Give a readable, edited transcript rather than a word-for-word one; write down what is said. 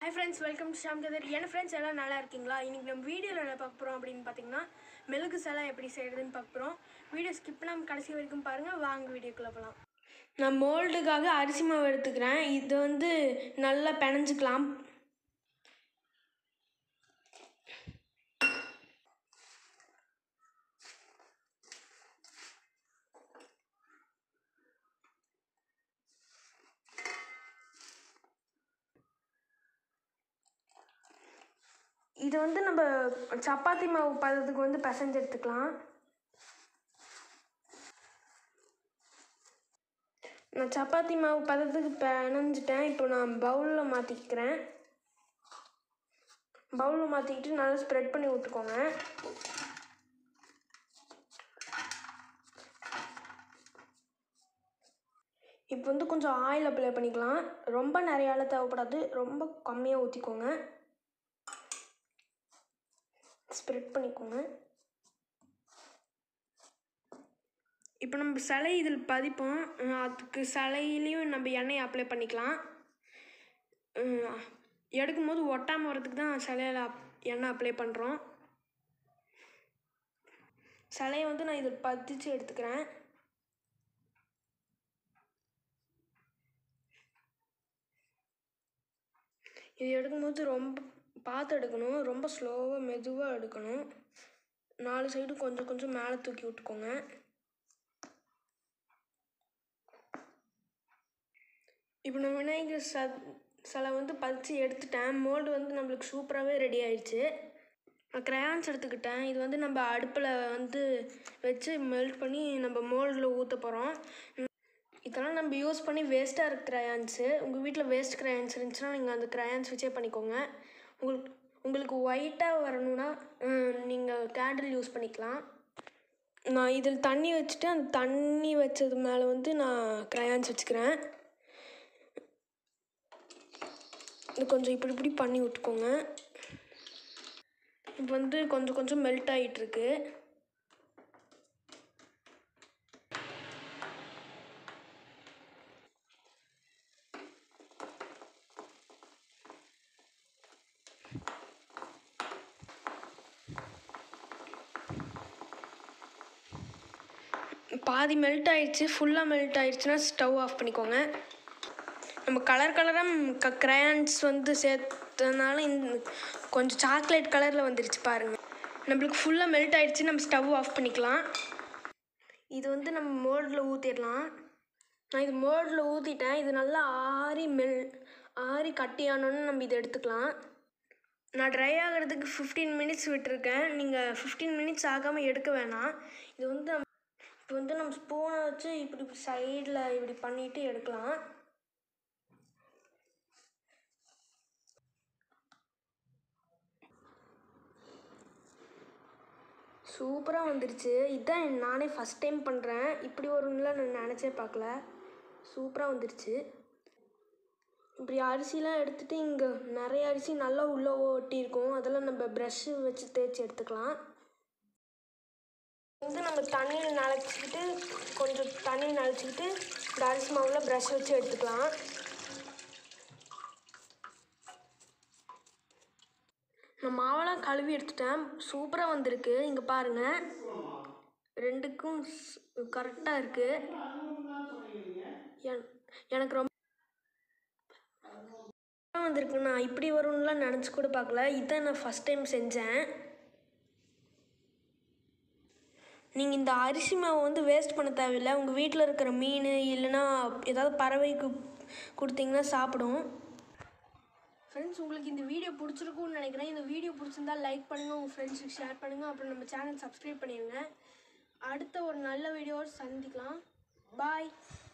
Hi friends, welcome to Sham Kadar. என்ன friends எல்லாம் நல்லா இருக்கீங்களா? இன்னைக்கு நம்ம வீடியோல என்ன பார்க்க போறோம் அப்படினு பாத்தீங்கன்னா மெழுகு சலை எப்படி செய்யறதுன்னு பார்க்க போறோம். வீடியோ ஸ்கிப் பண்ணாம கடைசி வரைக்கும் பாருங்க. வாங்க வீடியோக்குள்ள போலாம். நான் மோல்டுக்காக அரிசி மாவு எடுத்துக்கிறேன். இது வந்து நல்லா பிணைஞ்சிக்கலாம். இது வந்து நம்ம சப்பாத்தி மாவு பதத்துக்கு வந்து பிசைஞ்சு எடுத்துக்கலாம். நான் சப்பாத்தி மாவு பதத்துக்கு பிணைஞ்சிட்டேன். இப்போ நான் பவுலில் மாற்றிக்கிறேன். பவுலில் மாற்றிக்கிட்டு நல்லா ஸ்ப்ரெட் பண்ணி விட்டுக்கோங்க. இப்போ வந்து கொஞ்சம் ஆயில் அப்ளை பண்ணிக்கலாம். ரொம்ப நிறைய ஆயில் தேவைப்படாது, ரொம்ப கம்மியாக ஊற்றிக்கோங்க. ஸ்ப்ரெட் பண்ணிக்கோங்க. இப்போ நம்ம சிலை இதில் பதிப்போம். அதுக்கு சிலையிலையும் நம்ம எண்ணெய் அப்ளை பண்ணிக்கலாம். எடுக்கும்போது ஒட்டாமல் வரதுக்கு தான் சிலையில் எண்ணெய் அப்ளை பண்ணுறோம். சிலையை வந்து நான் இதில் பதிச்சு எடுத்துக்கிறேன். இது எடுக்கும்போது ரொம்ப பார்த்து எடுக்கணும். ரொம்ப ஸ்லோவாக மெதுவாக எடுக்கணும். 4 சைடும் கொஞ்சம் கொஞ்சம் மேலே தூக்கி விட்டுக்கோங்க. இப்போ நான் விநாயகர் சிலை வந்து பதிச்சு எடுத்துட்டேன். மோல்டு வந்து நம்மளுக்கு சூப்பராகவே ரெடி ஆயிடுச்சு. நான் கிரையான்ஸ் எடுத்துக்கிட்டேன். இது வந்து நம்ம அடுப்பில் வந்து வச்சு மெல்ட் பண்ணி நம்ம மோல்டில் ஊற்ற போகிறோம். இதெல்லாம் நம்ம யூஸ் பண்ணி வேஸ்ட்டாக இருக்க கிரையான்ஸு. உங்கள் வீட்டில் வேஸ்ட் கிரையான்ஸ் இருந்துச்சுன்னா நீங்கள் அந்த கிரையான்ஸ் வச்சே பண்ணிக்கோங்க. உங்களுக்கு ஒயிட்டாக வரணுன்னா நீங்கள் கேண்டில் யூஸ் பண்ணிக்கலாம். நான் இதில் தண்ணி வச்சுட்டு அந்த தண்ணி வச்சது மேலே வந்து நான் கிரையான்ஸ் வச்சுக்கிறேன். இது கொஞ்சம் இப்படி பண்ணி விட்டுக்கோங்க. இப்போ வந்து கொஞ்சம் கொஞ்சம் மெல்ட் ஆகிட்டுருக்கு. பாதி மெல்ட் ஆயிடுச்சு. ஃபுல்லாக மெல்ட் ஆயிடுச்சுன்னா ஸ்டவ் ஆஃப் பண்ணிக்கோங்க. நம்ம கலராக கிரையான்ஸ் வந்து சேர்த்தனால கொஞ்சம் சாக்லேட் கலரில் வந்துருச்சு பாருங்கள். நம்மளுக்கு ஃபுல்லாக மெல்ட் ஆயிடுச்சு. நம்ம ஸ்டவ் ஆஃப் பண்ணிக்கலாம். இது வந்து நம்ம மோல்டில் ஊற்றிடலாம். நான் இது மோல்டில் ஊற்றிட்டேன். இது நல்லா ஆறி கட்டியானோன்னு நம்ம இதை எடுத்துக்கலாம். நான் ட்ரை ஆகிறதுக்கு 15 மினிட்ஸ் விட்டுருக்கேன். நீங்கள் 15 மினிட்ஸ் ஆகாமல் எடுக்க வேணாம். இது வந்து இப்போ வந்து நம்ம ஸ்பூனை வச்சு இப்படி சைடில் இப்படி பண்ணிவிட்டு எடுக்கலாம். சூப்பராக வந்துருச்சு. இதுதான் நானே ஃபஸ்ட் டைம் பண்ணுறேன். இப்படி வரும்ல நான் நினச்சே பார்க்கல. சூப்பராக வந்துருச்சு. இப்படி அரிசிலாம் எடுத்துகிட்டு இங்கே நிறைய அரிசி நல்லா உள்ளே ஒட்டியிருக்கும். அதெல்லாம் நம்ம ப்ரஷ்ஷு வச்சு தேய்ச்சி எடுத்துக்கலாம். வந்து நம்ம தண்ணியில் நனைச்சிக்கிட்டு கொஞ்சம் தண்ணி நனைச்சிக்கிட்டு இந்த அரிசி மாவில் ப்ரஷ் வச்சு எடுத்துக்கலாம். நான் மாவெல்லாம் கழுவி எடுத்துட்டேன். சூப்பராக வந்திருக்கு. இங்கே பாருங்கள், ரெண்டுக்கும் கரெக்டாக இருக்குது. எனக்கு ரொம்ப வந்திருக்கு. நான் இப்படி வரும்லாம் நினச்சி கூட பார்க்கல. இதை நான் ஃபஸ்ட் டைம் செஞ்சேன். நீங்கள் இந்த அரிசி மாவை வந்து வேஸ்ட் பண்ண தேவையில்லை. உங்கள் வீட்டில் இருக்கிற மீன் இல்லைன்னா ஏதாவது பறவைக்கு கொடுத்தீங்கன்னா சாப்பிடும். ஃப்ரெண்ட்ஸ், உங்களுக்கு இந்த வீடியோ பிடிச்சிருக்கும்னு நினைக்கிறேன். இந்த வீடியோ பிடிச்சிருந்தா லைக் பண்ணுங்கள், உங்கள் ஃப்ரெண்ட்ஸுக்கு ஷேர் பண்ணுங்கள். அப்புறம் நம்ம சேனல் சப்ஸ்கிரைப் பண்ணிடுங்க. அடுத்த ஒரு நல்ல வீடியோவை சந்திக்கலாம். பாய்.